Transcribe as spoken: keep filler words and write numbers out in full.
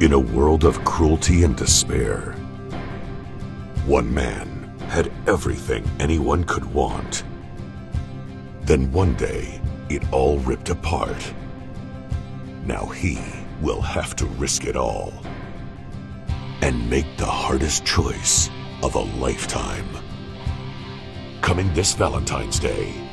In a world of cruelty and despair, one man had everything anyone could want. Then one day, it all ripped apart. Now he will have to risk it all and make the hardest choice of a lifetime. Coming this Valentine's Day,